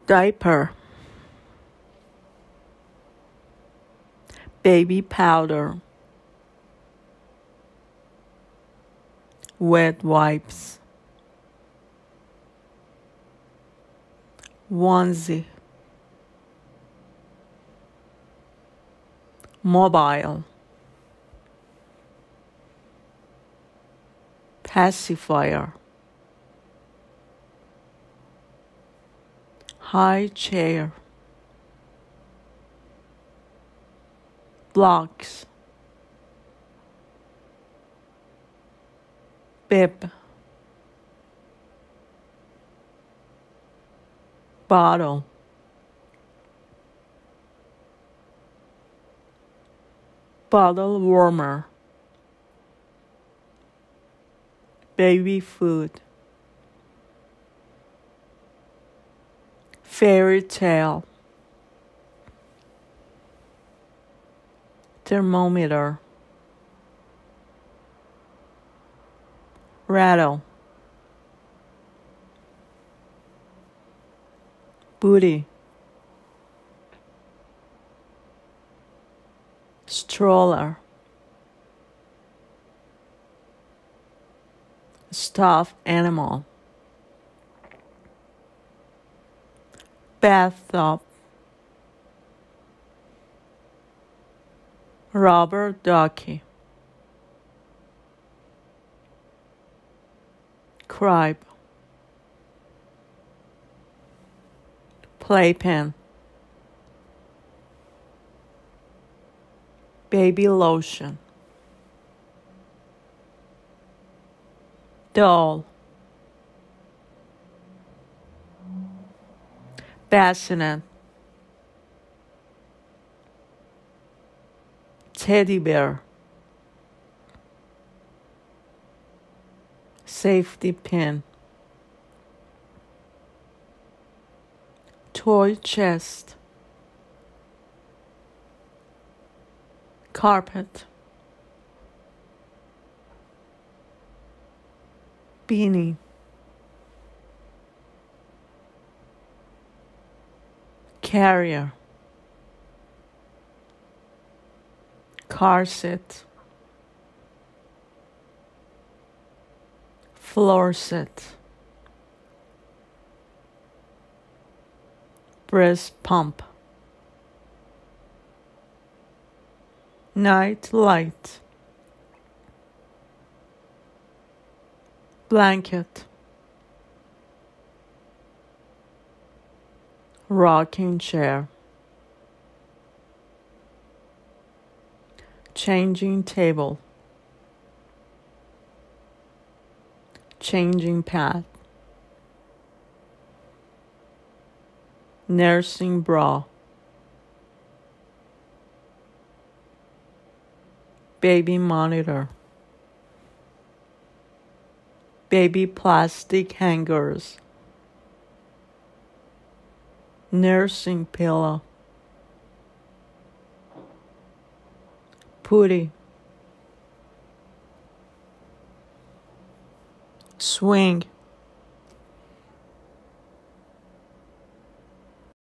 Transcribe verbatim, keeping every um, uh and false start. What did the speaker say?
diaper, baby powder, wet wipes, onesie, mobile, pacifier, high chair, blocks, bib, bottle, bottle warmer, baby food, fairy tale, thermometer, rattle, booty, stroller, stuffed animal, bathtub, rubber ducky, crib, playpen, baby lotion, doll, bassinet, teddy bear, safety pin, toy chest, carpet, beanie, carrier, car seat, floor set, breast pump, night light, blanket, rocking chair, changing table, changing pad, nursing bra, baby monitor, baby plastic hangers, nursing pillow, putty, swing,